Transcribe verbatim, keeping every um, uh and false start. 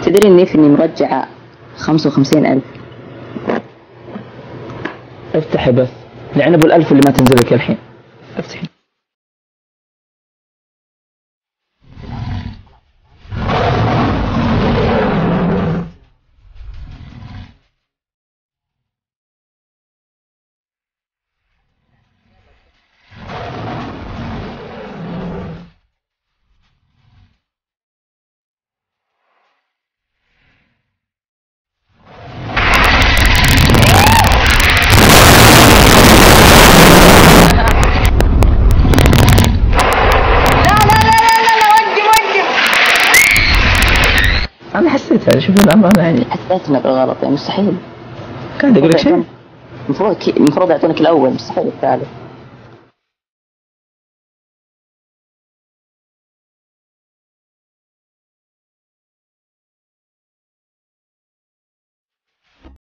تدري إني فيني مرجعة خمسة وخمسين ألف. افتحي بس لعن ابو الالف اللي ما تنزل لك الحين. افتحي. أنا حسيت هذا. شوف الأمانة يعني حسيت إنه بالغلط يعني مستحيل. كان أقول لك شيء. المفروض المفروض يعطونك الأول، مستحيل الثالث.